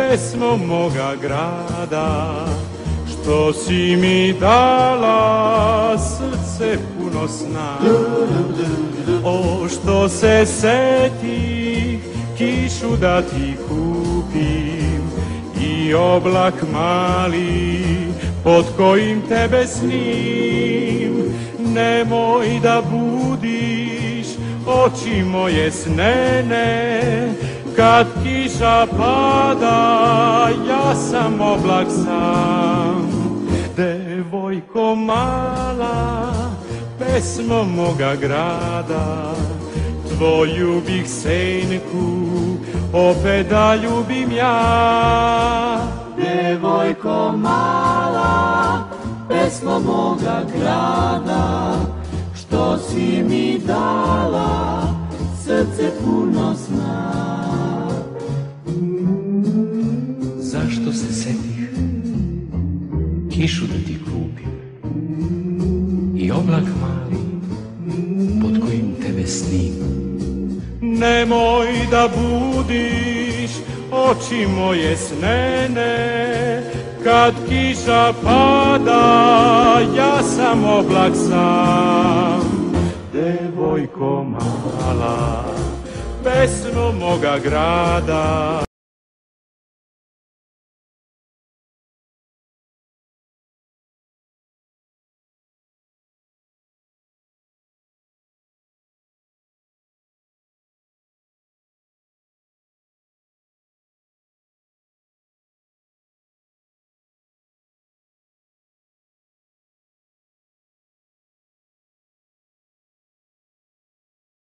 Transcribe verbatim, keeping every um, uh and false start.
pesmo moga grada, što si mi dala srce puno sna. O, što se setih kišu da ti kupim i oblak mali pod kojim tebe snim. Nemoj da budiš oči moje snene, kad kiša pada, ja sam oblak sam. Devojko mala, pesmo moga grada, tvoju bih senku opet da ljubim ja. Devojko mala, pesmo moga grada, što si mi dala srce puno sna. Zašto se setih kišu da ti kupim i oblak mali pod kojim tebe snim. Nemoj da budiš oči moje snene, kad kiša pada, ja sam oblak sam. Devojko mala, pesmo moga grada.